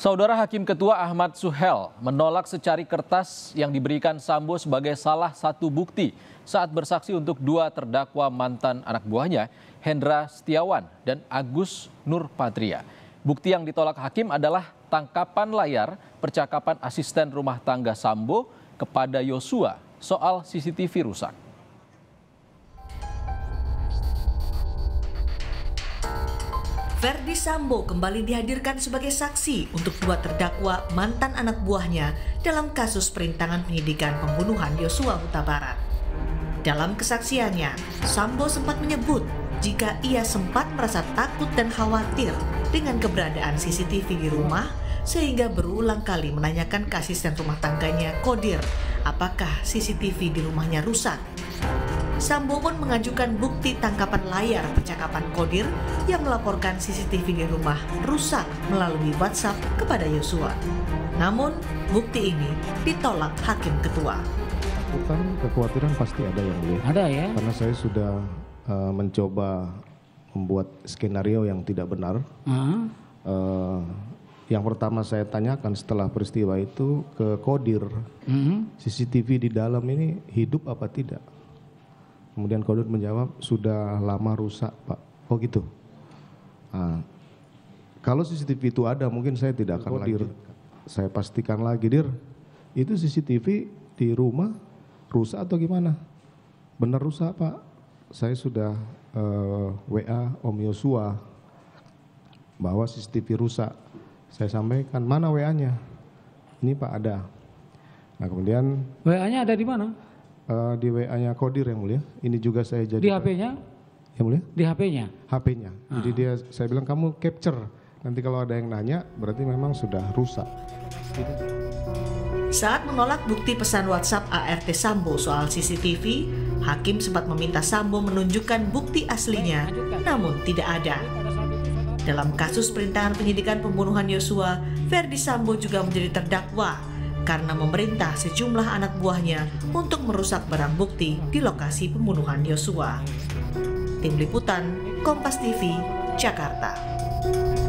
Saudara Hakim Ketua Ahmad Suhel menolak secari kertas yang diberikan Sambo sebagai salah satu bukti saat bersaksi untuk dua terdakwa mantan anak buahnya, Hendra Setiawan dan Agus Nurpatria. Bukti yang ditolak hakim adalah tangkapan layar percakapan asisten rumah tangga Sambo kepada Yosua soal CCTV rusak. Verdi Sambo kembali dihadirkan sebagai saksi untuk dua terdakwa mantan anak buahnya dalam kasus perintangan penyidikan pembunuhan Yosua Huta Barat. Dalam kesaksiannya, Sambo sempat menyebut jika ia sempat merasa takut dan khawatir dengan keberadaan CCTV di rumah, sehingga berulang kali menanyakan ke asisten rumah tangganya, Kodir, apakah CCTV di rumahnya rusak. Sambo pun mengajukan bukti tangkapan layar percakapan Kodir yang melaporkan CCTV di rumah rusak melalui WhatsApp kepada Yosua. Namun, bukti ini ditolak Hakim Ketua. Bukan, kekhawatiran pasti ada yang mulia. Ada ya? Karena saya sudah mencoba membuat skenario yang tidak benar. Yang pertama saya tanyakan setelah peristiwa itu ke Kodir, CCTV di dalam ini hidup apa tidak? Kemudian Kodir menjawab, sudah lama rusak Pak. Oh gitu. Kalau CCTV itu ada, mungkin saya tidak akan lagi. Saya pastikan lagi, Dir, itu CCTV di rumah rusak atau gimana? Benar rusak Pak. Saya sudah WA Om Yosua bahwa CCTV rusak. Saya sampaikan, mana WA-nya? Ini Pak ada. Nah kemudian WA-nya ada di mana? Di WA-nya Kodir yang mulia. Ini juga saya jadi. Di HP-nya? Yang mulia? Di HP-nya? HP-nya. Jadi saya bilang kamu capture. Nanti kalau ada yang nanya berarti memang sudah rusak. Saat menolak bukti pesan WhatsApp ART Sambo soal CCTV, Hakim sempat meminta Sambo menunjukkan bukti aslinya, namun tidak ada. Dalam kasus perintangan penyidikan pembunuhan Yosua, Verdi Sambo juga menjadi terdakwa karena memerintah sejumlah anak buahnya untuk merusak barang bukti di lokasi pembunuhan Yosua. Tim Liputan, Kompas TV, Jakarta.